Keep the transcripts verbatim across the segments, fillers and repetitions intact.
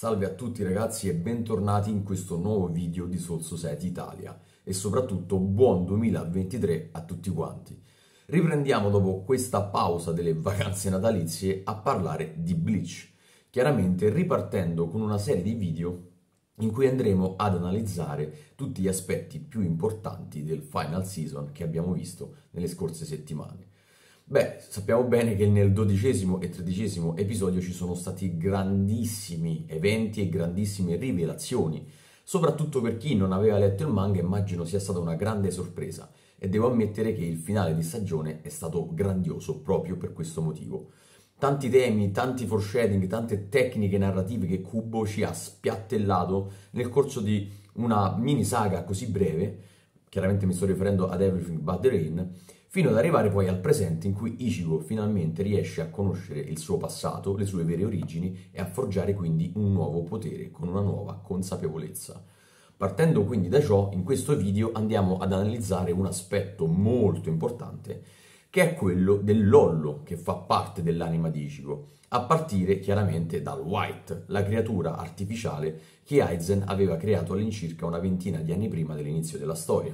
Salve a tutti ragazzi e bentornati in questo nuovo video di Soul Society Italia e soprattutto buon duemilaventitré a tutti quanti. Riprendiamo dopo questa pausa delle vacanze natalizie a parlare di Bleach, chiaramente ripartendo con una serie di video in cui andremo ad analizzare tutti gli aspetti più importanti del final season che abbiamo visto nelle scorse settimane. Beh, sappiamo bene che nel dodicesimo e tredicesimo episodio ci sono stati grandissimi eventi e grandissime rivelazioni, soprattutto per chi non aveva letto il manga immagino sia stata una grande sorpresa e devo ammettere che il finale di stagione è stato grandioso proprio per questo motivo. Tanti temi, tanti foreshadowing, tante tecniche narrative che Kubo ci ha spiattellato nel corso di una mini saga così breve, chiaramente mi sto riferendo ad Everything But The Rain, fino ad arrivare poi al presente in cui Ichigo finalmente riesce a conoscere il suo passato, le sue vere origini e a forgiare quindi un nuovo potere con una nuova consapevolezza. Partendo quindi da ciò, in questo video andiamo ad analizzare un aspetto molto importante che è quello del Lollo che fa parte dell'anima di Ichigo, a partire chiaramente dal White, la creatura artificiale che Aizen aveva creato all'incirca una ventina di anni prima dell'inizio della storia.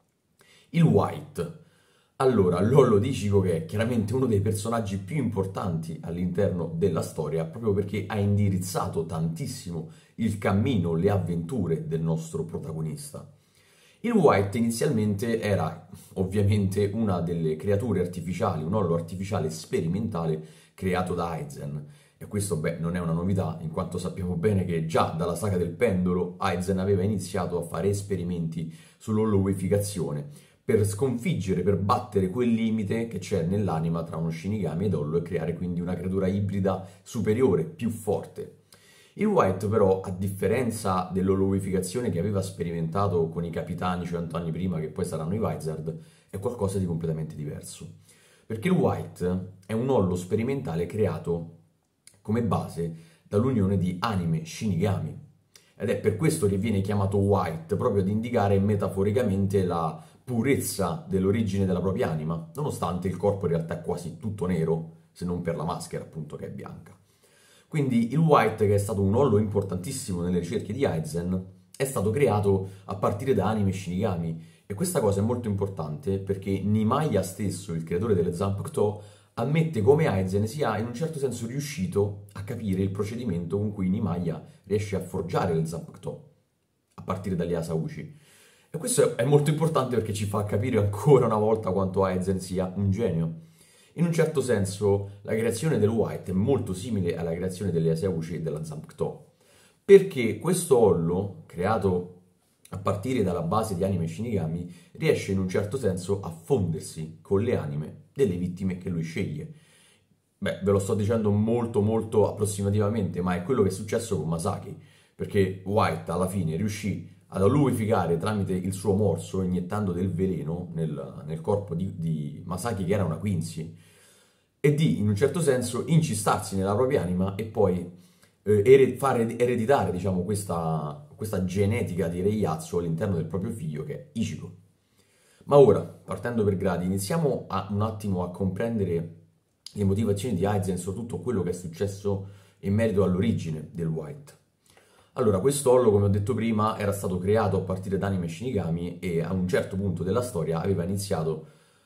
Il White. Allora, Lollo di Ichigo che è chiaramente uno dei personaggi più importanti all'interno della storia proprio perché ha indirizzato tantissimo il cammino, le avventure del nostro protagonista. Il White inizialmente era ovviamente una delle creature artificiali, un Lollo artificiale sperimentale creato da Aizen. E questo, beh, non è una novità, in quanto sappiamo bene che già dalla saga del pendolo Aizen aveva iniziato a fare esperimenti sull'olloificazione, per sconfiggere, per battere quel limite che c'è nell'anima tra uno Shinigami ed Hollow e creare quindi una creatura ibrida superiore, più forte. Il White però, a differenza dell'olloificazione che aveva sperimentato con i capitani cento anni prima, che poi saranno i Vizard, è qualcosa di completamente diverso. Perché il White è un Hollow sperimentale creato come base dall'unione di anime Shinigami. Ed è per questo che viene chiamato White, proprio ad indicare metaforicamente la purezza dell'origine della propria anima, nonostante il corpo in realtà è quasi tutto nero, se non per la maschera appunto che è bianca. Quindi il White, che è stato un Hollow importantissimo nelle ricerche di Aizen, è stato creato a partire da anime Shinigami, e questa cosa è molto importante perché Nimaiya stesso, il creatore delle Zanpakuto, ammette come Aizen sia in un certo senso riuscito a capire il procedimento con cui Nimaiya riesce a forgiare le Zanpakuto, a partire dagli Asauchi. E questo è molto importante perché ci fa capire ancora una volta quanto Aizen sia un genio. In un certo senso la creazione del White è molto simile alla creazione delle Asauchi e della Zanpakuto, perché questo Hollow, creato a partire dalla base di anime Shinigami, riesce in un certo senso a fondersi con le anime delle vittime che lui sceglie. Beh, ve lo sto dicendo molto molto approssimativamente, ma è quello che è successo con Masaki, perché White alla fine riuscì ad olluificare tramite il suo morso, iniettando del veleno nel, nel corpo di, di Masaki, che era una Quincy, e di, in un certo senso, incistarsi nella propria anima e poi eh, ered fare ereditare, diciamo, questa, questa genetica di Reiatsu all'interno del proprio figlio, che è Ichigo. Ma ora, partendo per gradi, iniziamo a, un attimo a comprendere le motivazioni di Aizen e soprattutto quello che è successo in merito all'origine del White. Allora, questo Hollow, come ho detto prima, era stato creato a partire da anime Shinigami e a un certo punto della storia aveva iniziato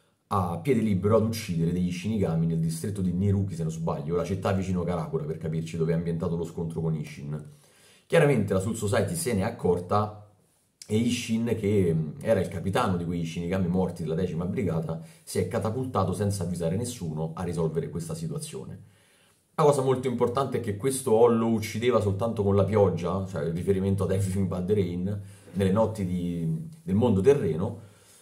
a piede libero ad uccidere degli Shinigami nel distretto di Niruki, se non sbaglio, la città vicino Karakura, per capirci, dove è ambientato lo scontro con Isshin. Chiaramente la Soul Society se ne è accorta e Isshin, che era il capitano di quei Shinigami morti della decima brigata, si è catapultato senza avvisare nessuno a risolvere questa situazione. La cosa molto importante è che questo Hollow uccideva soltanto con la pioggia, cioè il riferimento ad Everything But The Rain, nelle notti di, del mondo terreno,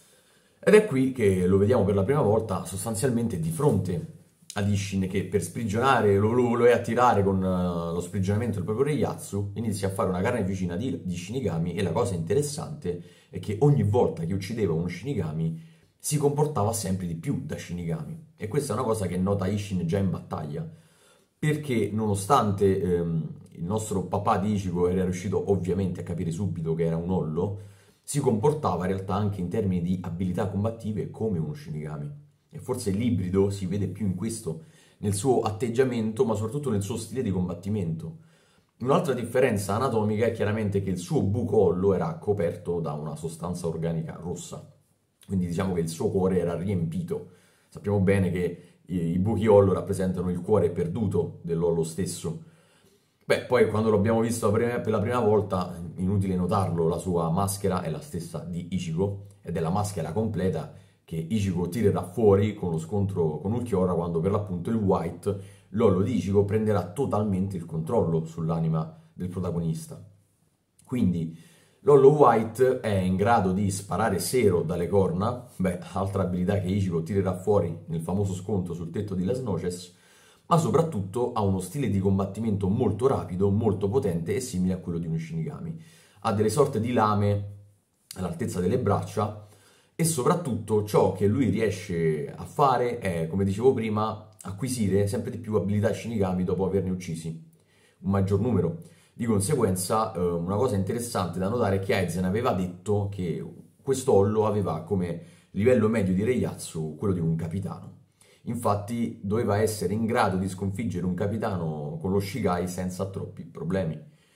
ed è qui che lo vediamo per la prima volta sostanzialmente di fronte ad Isshin che per sprigionare, lo, lo, lo è attirare con uh, lo sprigionamento del proprio Reiatsu, inizia a fare una carneficina di, di Shinigami e la cosa interessante è che ogni volta che uccideva uno Shinigami si comportava sempre di più da Shinigami, e questa è una cosa che nota Isshin già in battaglia, perché nonostante ehm, il nostro papà di Ichigo era riuscito ovviamente a capire subito che era un Hollow, si comportava in realtà anche in termini di abilità combattive come uno Shinigami. E forse l'ibrido si vede più in questo, nel suo atteggiamento, ma soprattutto nel suo stile di combattimento. Un'altra differenza anatomica è chiaramente che il suo buco ollo era coperto da una sostanza organica rossa, quindi diciamo che il suo cuore era riempito. Sappiamo bene che i, i buchi ollo rappresentano il cuore perduto dell'ollo stesso. Beh, poi quando l'abbiamo visto la prima- per la prima volta, inutile notarlo, la sua maschera è la stessa di Ichigo ed è la maschera completa che Ichigo tirerà fuori con lo scontro con Ulquiorra quando per l'appunto il White, l'ollo di Ichigo, prenderà totalmente il controllo sull'anima del protagonista. Quindi l'ollo White è in grado di sparare Sero dalle corna, beh, altra abilità che Ichigo tirerà fuori nel famoso scontro sul tetto di Las Noches, ma soprattutto ha uno stile di combattimento molto rapido, molto potente e simile a quello di uno Shinigami. Ha delle sorte di lame all'altezza delle braccia e soprattutto ciò che lui riesce a fare è, come dicevo prima, acquisire sempre di più abilità Shinigami dopo averne uccisi un maggior numero. Di conseguenza, eh, una cosa interessante da notare è che Aizen aveva detto che questo ollo aveva come livello medio di Reiatsu quello di un capitano. Infatti doveva essere in grado di sconfiggere un capitano con lo Shikai senza troppi problemi.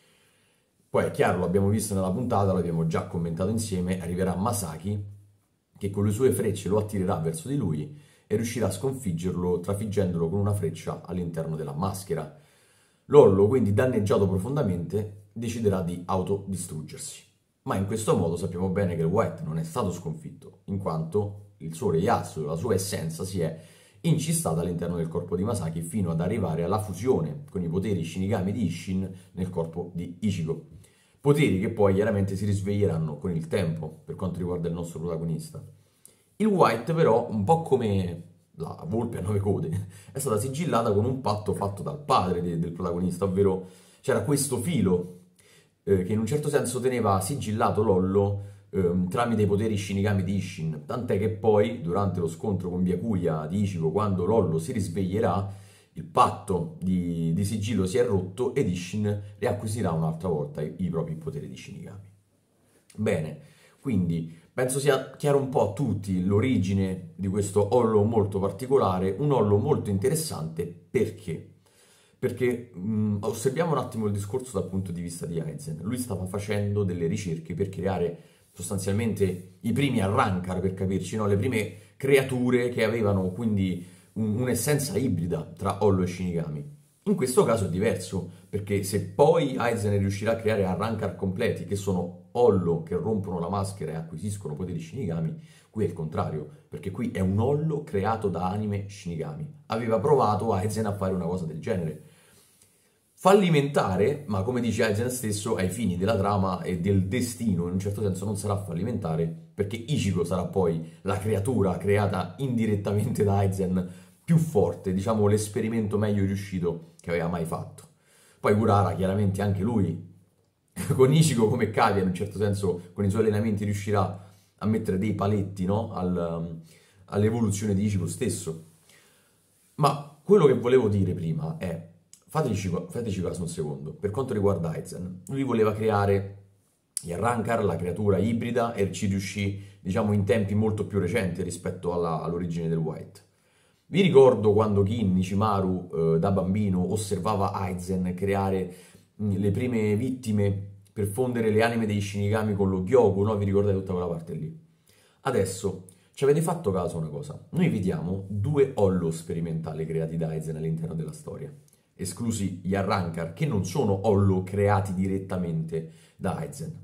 Poi è chiaro, l'abbiamo visto nella puntata, l'abbiamo già commentato insieme, arriverà Masaki che con le sue frecce lo attirerà verso di lui e riuscirà a sconfiggerlo trafiggendolo con una freccia all'interno della maschera. L'ollo, quindi danneggiato profondamente, deciderà di autodistruggersi. Ma in questo modo sappiamo bene che il White non è stato sconfitto, in quanto il suo Reiatsu, la sua essenza, si è incistata all'interno del corpo di Masaki fino ad arrivare alla fusione con i poteri Shinigami di Isshin nel corpo di Ichigo. Poteri che poi chiaramente si risveglieranno con il tempo per quanto riguarda il nostro protagonista. Il White però, un po' come la volpe a nove code, è stata sigillata con un patto fatto dal padre de- del protagonista, ovvero c'era questo filo eh, che in un certo senso teneva sigillato Lollo ehm, tramite i poteri Shinigami di Isshin, tant'è che poi, durante lo scontro con Byakuya di Ichigo, quando Lollo si risveglierà, il patto di, di sigillo si è rotto ed Isshin riacquisirà un'altra volta i, i propri poteri di Shinigami. Bene, quindi penso sia chiaro un po' a tutti l'origine di questo Hollow molto particolare, un Hollow molto interessante, perché? Perché mh, osserviamo un attimo il discorso dal punto di vista di Aizen. Lui stava facendo delle ricerche per creare sostanzialmente i primi Arrancar, per capirci, no? Le prime creature che avevano quindi un- un'essenza ibrida tra Hollow e Shinigami. In questo caso è diverso, perché se poi Aizen riuscirà a creare Arrancar completi, che sono Hollow che rompono la maschera e acquisiscono poteri Shinigami, qui è il contrario, perché qui è un Hollow creato da anime Shinigami. Aveva provato Aizen a fare una cosa del genere. Fallimentare, ma come dice Aizen stesso, ai fini della trama e del destino, in un certo senso non sarà fallimentare, perché Ichigo sarà poi la creatura creata indirettamente da Aizen più forte, diciamo l'esperimento meglio riuscito che aveva mai fatto. Poi Urara, chiaramente anche lui, con Ichigo come cavia, in un certo senso, con i suoi allenamenti riuscirà a mettere dei paletti, no? Al, all'evoluzione di Ichigo stesso. Ma quello che volevo dire prima è, fateci, fateci caso un secondo, per quanto riguarda Aizen, lui voleva creare gli Arrancar, la creatura ibrida, e ci riuscì, diciamo, in tempi molto più recenti rispetto alla, all'origine del White. Vi ricordo quando Kin Ichimaru, eh, da bambino, osservava Aizen creare mh, le prime vittime per fondere le anime dei Shinigami con lo Gyoku, no? Vi ricordate tutta quella parte lì? Adesso, ci avete fatto caso a una cosa? Noi vediamo due Hollow sperimentali creati da Aizen all'interno della storia, esclusi gli Arrancar, che non sono Hollow creati direttamente da Aizen.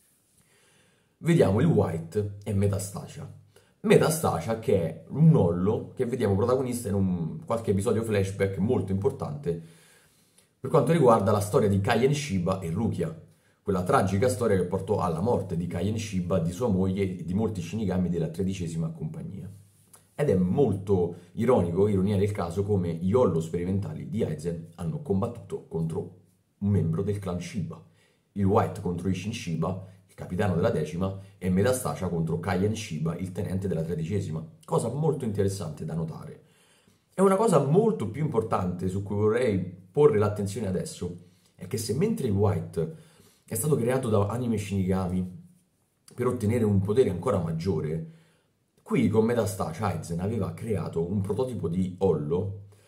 Vediamo il White e Metastacia. Metastacia che è un Hollow che vediamo protagonista in un qualche episodio flashback molto importante per quanto riguarda la storia di Kaien Shiba e Rukia, quella tragica storia che portò alla morte di Kaien Shiba, di sua moglie e di molti Shinigami della tredicesima compagnia. Ed è molto ironico, ironia del caso, come gli Hollow sperimentali di Aizen hanno combattuto contro un membro del clan Shiba, il White contro Isshin Shiba, il capitano della decima, e Metastacia contro Kaien Shiba, il tenente della tredicesima. Cosa molto interessante da notare. E una cosa molto più importante su cui vorrei porre l'attenzione adesso è che se mentre il White è stato creato da anime Shinigami per ottenere un potere ancora maggiore, qui con Metastacia Aizen aveva creato un prototipo di Hollow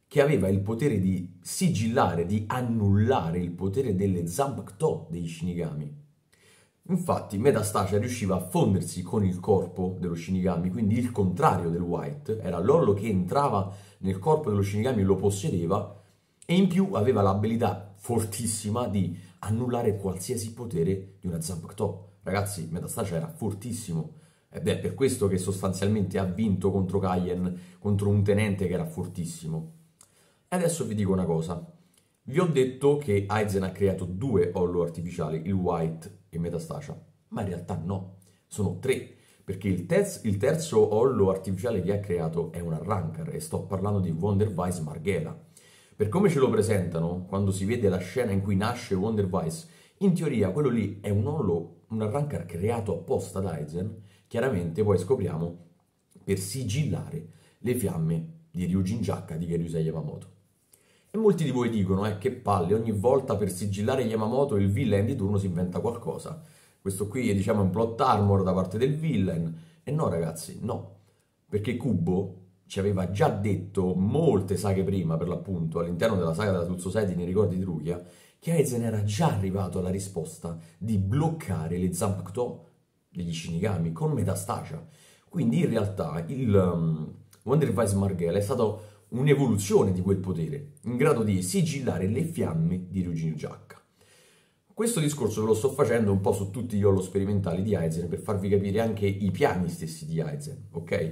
che aveva il potere di sigillare, di annullare il potere delle Zanpakuto dei Shinigami. Infatti Metastacia riusciva a fondersi con il corpo dello Shinigami, quindi il contrario del White, era l'Hollow che entrava nel corpo dello Shinigami e lo possedeva, e in più aveva l'abilità fortissima di annullare qualsiasi potere di una Zanpakuto. Ragazzi, Metastacia era fortissimo, ed è per questo che sostanzialmente ha vinto contro Kaien, contro un tenente che era fortissimo. E adesso vi dico una cosa. Vi ho detto che Aizen ha creato due Hollow artificiali, il White e Metastacia, ma in realtà no, sono tre, perché il, terz il terzo Hollow artificiale che ha creato è un Arrancar, e sto parlando di Wonderwise Marghera. Per come ce lo presentano, quando si vede la scena in cui nasce Wonderwise, in teoria quello lì è un Hollow, un Arrancar creato apposta da Aizen, chiaramente poi scopriamo per sigillare le fiamme di Ryujin Jakka di Ryusei Yamamoto. E molti di voi dicono, eh, che palle, ogni volta per sigillare Yamamoto il villain di turno si inventa qualcosa. Questo qui è, diciamo, un plot armor da parte del villain. E no, ragazzi, no. Perché Kubo ci aveva già detto molte saghe prima, per l'appunto, all'interno della saga della Tsutsoseti nei ricordi di Rukia, che Aizen era già arrivato alla risposta di bloccare le Zanpakuto degli Shinigami con Metastacia. Quindi in realtà il um, Wonderwise Marghera è stato un'evoluzione di quel potere, in grado di sigillare le fiamme di Ryujin Jakka. Questo discorso ve lo sto facendo un po' su tutti gli Hollow sperimentali di Aizen per farvi capire anche i piani stessi di Aizen, ok?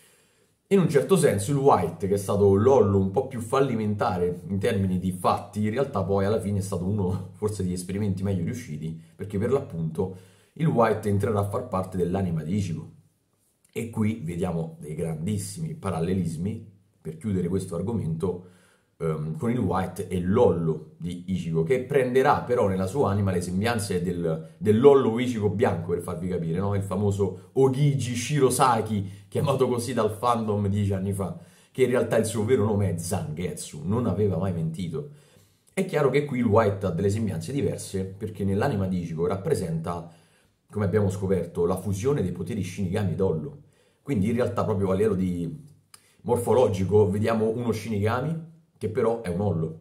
In un certo senso il White, che è stato l'Hollow un po' più fallimentare in termini di fatti, in realtà poi alla fine è stato uno forse degli esperimenti meglio riusciti, perché per l'appunto il White entrerà a far parte dell'anima di Ichigo. E qui vediamo dei grandissimi parallelismi, per chiudere questo argomento, um, con il White e l'Hollow di Ichigo, che prenderà però nella sua anima le sembianze del, dell'Hollow Ichigo bianco, per farvi capire, no? Il famoso Ogiji Shirosaki, chiamato così dal fandom dieci anni fa, che in realtà il suo vero nome è Zangetsu, non aveva mai mentito. È chiaro che qui il White ha delle sembianze diverse, perché nell'anima di Ichigo rappresenta, come abbiamo scoperto, la fusione dei poteri Shinigami ed Hollow. Quindi in realtà proprio a livello di morfologico vediamo uno Shinigami che però è un Hollow.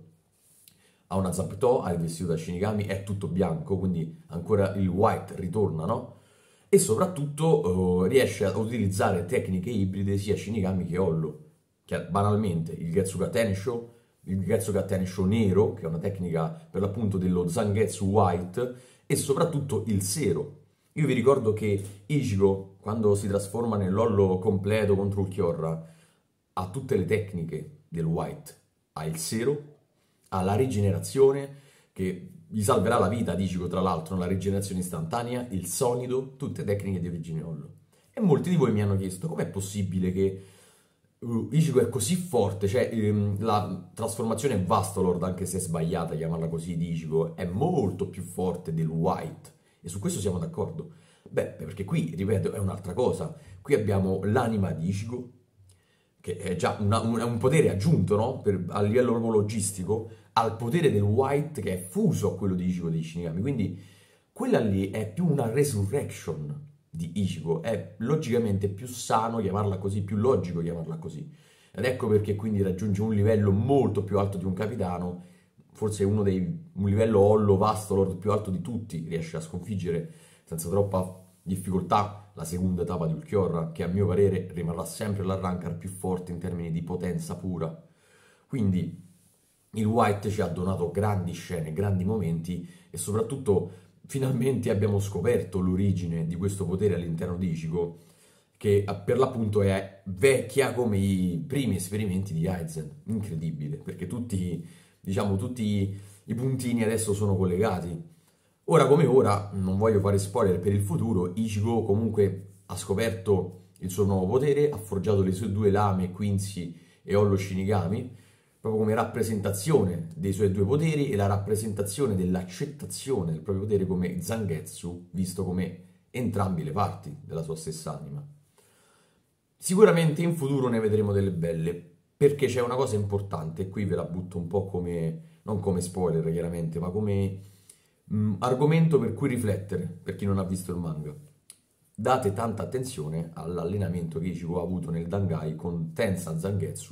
Ha una Zanpakuto, ha il vestito da Shinigami, è tutto bianco, quindi ancora il White ritorna, no? E soprattutto uh, riesce a utilizzare tecniche ibride sia Shinigami che Hollow. Che banalmente il Getsuga Tensho, il Getsuga Tensho nero, che è una tecnica per l'appunto dello Zangetsu White, e soprattutto il Sero. Io vi ricordo che Ichigo, quando si trasforma nell'Hollow completo contro Ulquiorra, ha tutte le tecniche del White, ha il Sero, ha la rigenerazione, che gli salverà la vita, Ichigo tra l'altro, la rigenerazione istantanea, il Sonido, tutte tecniche di origine Hollow. E molti di voi mi hanno chiesto com'è possibile che uh, Ichigo è così forte, cioè um, la trasformazione Vastolord, anche se è sbagliata chiamarla così, di Ichigo, è molto più forte del White, e su questo siamo d'accordo. Beh, perché qui, ripeto, è un'altra cosa, qui abbiamo l'anima di Ichigo, che è già una, un, è un potere aggiunto, no? Per, a livello proprio logistico, al potere del White che è fuso a quello di Ichigo dei Shinigami. Quindi quella lì è più una resurrection di Ichigo, è logicamente più sano chiamarla così, più logico chiamarla così. Ed ecco perché quindi raggiunge un livello molto più alto di un capitano, forse uno dei, un livello Hollow Vastolord più alto di tutti, riesce a sconfiggere senza troppa difficoltà la seconda etapa di Ulquiorra, che a mio parere rimarrà sempre l'Arrancar più forte in termini di potenza pura. Quindi il White ci ha donato grandi scene, grandi momenti, e soprattutto finalmente abbiamo scoperto l'origine di questo potere all'interno di Ichigo, che per l'appunto è vecchia come i primi esperimenti di Aizen. Incredibile, perché tutti, diciamo, tutti i puntini adesso sono collegati. Ora come ora, non voglio fare spoiler per il futuro, Ichigo comunque ha scoperto il suo nuovo potere, ha forgiato le sue due lame, Quincy e Hollow Shinigami, proprio come rappresentazione dei suoi due poteri e la rappresentazione dell'accettazione del proprio potere come Zangetsu, visto come entrambi le parti della sua stessa anima. Sicuramente in futuro ne vedremo delle belle, perché c'è una cosa importante, e qui ve la butto un po' come, non come spoiler chiaramente, ma come mh, argomento per cui riflettere, per chi non ha visto il manga. Date tanta attenzione all'allenamento che Ichigo ha avuto nel Dangai con Tensa Zangetsu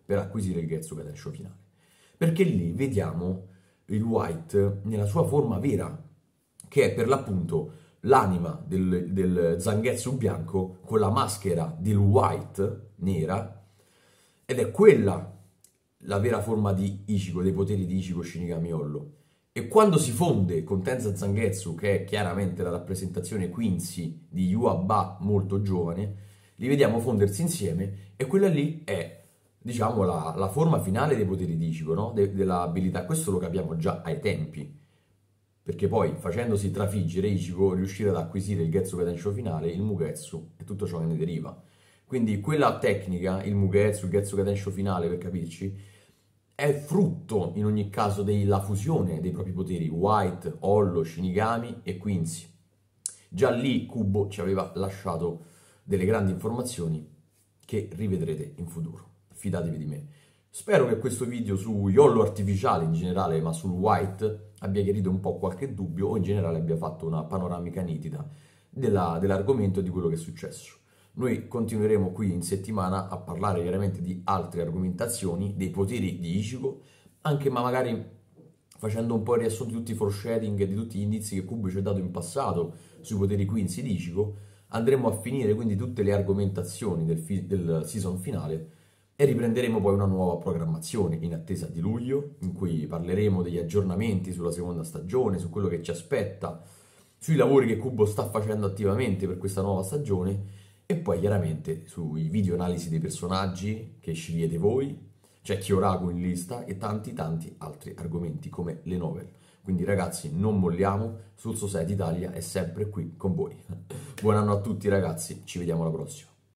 per acquisire il Getsu Kadensho finale. Perché lì vediamo il White nella sua forma vera, che è per l'appunto l'anima del, del Zangetsu bianco con la maschera del White nera, ed è quella la vera forma di Ichigo, dei poteri di Ichigo Shinigami Hollow. E quando si fonde con Tenza Zangetsu, che è chiaramente la rappresentazione Quincy di Yua-Ba molto giovane, li vediamo fondersi insieme e quella lì è, diciamo, la, la forma finale dei poteri di Ichigo, no? De, dell'abilità. Questo lo capiamo già ai tempi, perché poi facendosi trafiggere Ichigo riuscirà ad acquisire il Getsu Kadensho finale, il Mugetsu e tutto ciò che ne deriva. Quindi quella tecnica, il Mugetsu, il Getsu Kadensho finale per capirci, è frutto in ogni caso della fusione dei propri poteri White, Hollow, Shinigami e Quincy. Già lì Kubo ci aveva lasciato delle grandi informazioni che rivedrete in futuro, fidatevi di me. Spero che questo video sugli Hollow artificiali in generale, ma sul White, abbia chiarito un po' qualche dubbio o in generale abbia fatto una panoramica nitida dell'argomento e di quello che è successo. Noi continueremo qui in settimana a parlare chiaramente di altre argomentazioni, dei poteri di Ichigo, anche ma magari facendo un po' il riassunto di tutti i foreshadowing e di tutti gli indizi che Kubo ci ha dato in passato sui poteri Quincy di Ichigo. Andremo a finire quindi tutte le argomentazioni del, del season finale e riprenderemo poi una nuova programmazione in attesa di luglio, in cui parleremo degli aggiornamenti sulla seconda stagione, su quello che ci aspetta, sui lavori che Kubo sta facendo attivamente per questa nuova stagione, e poi chiaramente sui video analisi dei personaggi che scegliete voi, c'è Kyoraku in lista e tanti tanti altri argomenti come le novel. Quindi ragazzi, non molliamo, Soul Society Italia è sempre qui con voi. Buon anno a tutti ragazzi, ci vediamo alla prossima.